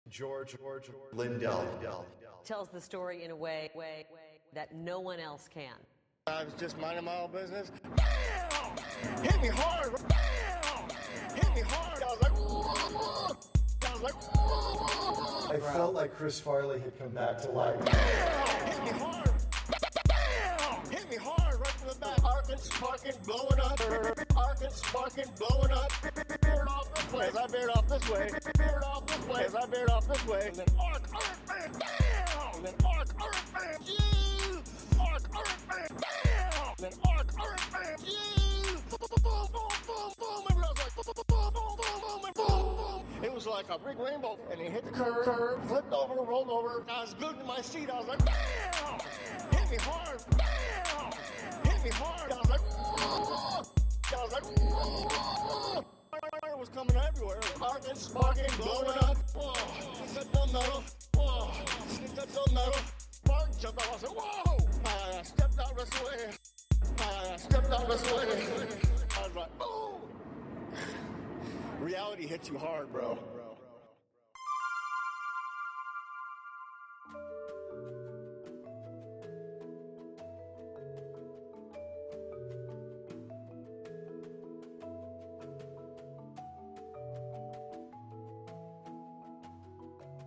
George Lindell tells the story in a way that no one else can. I was just minding my own business. Bam! Hit me hard. Bam! Hit me hard. I was like, whoa! I was like, whoa! I felt like Chris Farley had come back to life. Bam! Hit me hard. Bam! Hit me hard right from the back. Arcing, sparking, blowing up. Arcing, sparking, blowing up. Veered off this way. As I veered off this way. Veered off this way. As I veered off this way. And then arc, bam! Bam! And then arc, bam! Yeah! Arc, bam! Bam! And then arc, bam! Yeah! Boom, boom, boom, boom, boom. And I was like, boom, boom, boom, boom, boom, and boom, boom. It was like a big rainbow. And he hit the curve, flipped over, rolled over. I was good in my seat. I was like, bam! Hit me hard. Bam! Hit me hard. I was like, whoa! I was like, whoa! It was coming everywhere. Arcing, sparking, blowing up. Whoa! Hit the metal. Whoa! Hit the metal. Spark jumped out. I was like, whoa! I stepped out this way. I stepped out this way. I was like, boom! Reality hits you hard, bro.